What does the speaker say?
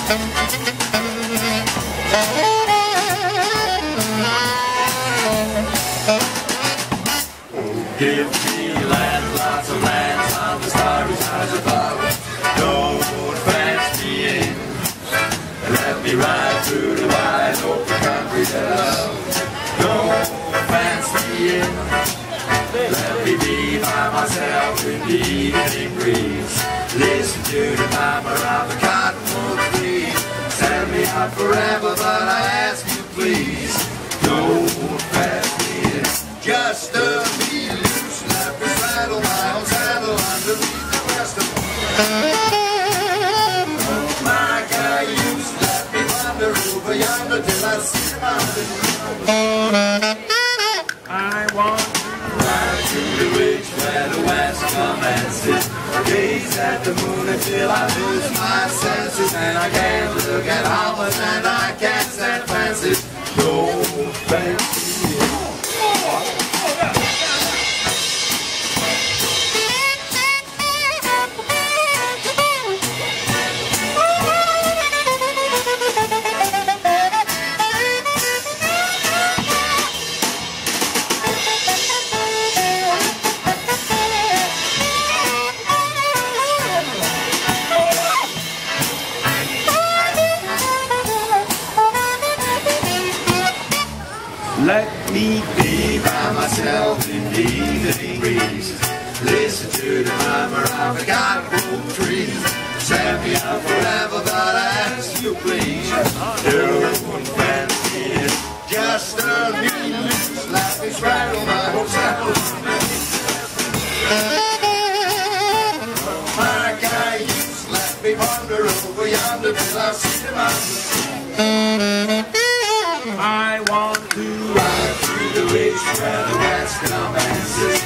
Give me land, lots of lands on the starry skies above. Don't fence me in. Let me ride through the wide open country that I love. Don't fence me in. Let me be by myself in the evening breeze. Listen to the murmur of the cottonwood trees. Set me up forever, but I ask you please, don't fence me in. Just be loose, let me straddle my own saddle underneath the western moon. Oh my cayuse, let me wander over yonder till I see the mountain. I want to ride to the ridge where the west commences. Gaze at the moon until I lose my senses. And I can't look at others and I can't stand fancies. No fancy. Let me be by myself in the evening breeze. Listen to the murmur of the cottonwood trees. Set me up forever, but I ask you please, don't fence me in. Just me loose, let me straddle my whole saddle. My cayuse, let me wander over yonder till I see the mountain. I want to ride through the ridge where the west commences.